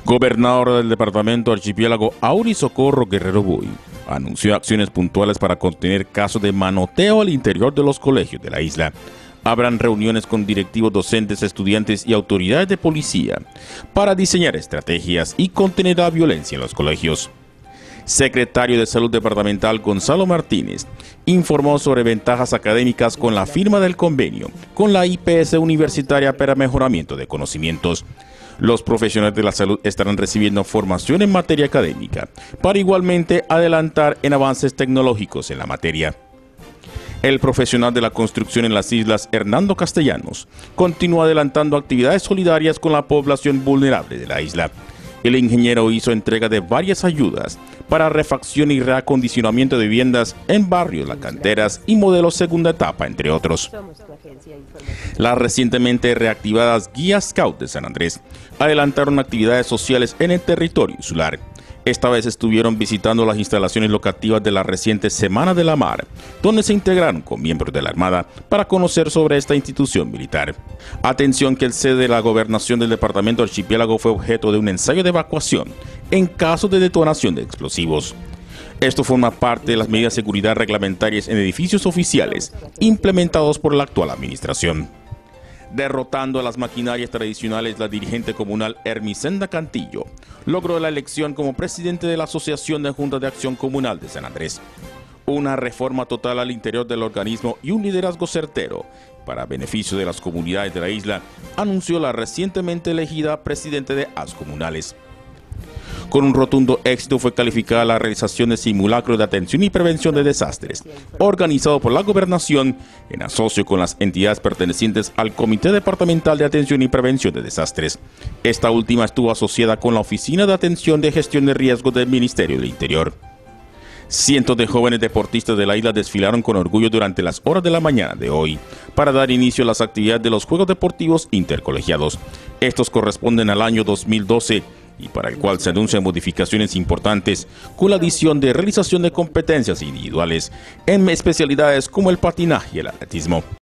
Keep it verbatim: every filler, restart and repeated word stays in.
Gobernador del departamento Archipiélago Auri Socorro Guerrero Buy anunció acciones puntuales para contener casos de manoteo al interior de los colegios de la isla. Habrán reuniones con directivos, docentes, estudiantes y autoridades de policía para diseñar estrategias y contener la violencia en los colegios. Secretario de Salud Departamental Gonzalo Martínez informó sobre ventajas académicas con la firma del convenio con la I P S Universitaria para mejoramiento de conocimientos. Los profesionales de la salud estarán recibiendo formación en materia académica para igualmente adelantar en avances tecnológicos en la materia. El profesional de la construcción en las islas, Hernando Castellanos, continúa adelantando actividades solidarias con la población vulnerable de la isla. El ingeniero hizo entrega de varias ayudas para refacción y reacondicionamiento de viviendas en barrios, las canteras y modelos segunda etapa, entre otros. Las recientemente reactivadas guías Scout de San Andrés adelantaron actividades sociales en el territorio insular. Esta vez estuvieron visitando las instalaciones locativas de la reciente Semana de la Mar, donde se integraron con miembros de la Armada para conocer sobre esta institución militar. Atención que el sede de la gobernación del departamento Archipiélago fue objeto de un ensayo de evacuación en caso de detonación de explosivos. Esto forma parte de las medidas de seguridad reglamentarias en edificios oficiales implementados por la actual administración. Derrotando a las maquinarias tradicionales, la dirigente comunal Hermisenda Cantillo logró la elección como presidente de la Asociación de Juntas de Acción Comunal de San Andrés. Una reforma total al interior del organismo y un liderazgo certero para beneficio de las comunidades de la isla, anunció la recientemente elegida presidente de A S Comunales. Con un rotundo éxito fue calificada la realización de simulacro de atención y prevención de desastres, organizado por la gobernación en asocio con las entidades pertenecientes al Comité Departamental de Atención y Prevención de Desastres. Esta última estuvo asociada con la Oficina de Atención de Gestión de Riesgos del Ministerio del Interior. Cientos de jóvenes deportistas de la isla desfilaron con orgullo durante las horas de la mañana de hoy para dar inicio a las actividades de los Juegos Deportivos Intercolegiados. Estos corresponden al año dos mil doce y para el cual se anuncian modificaciones importantes con la adición de realización de competencias individuales en especialidades como el patinaje y el atletismo.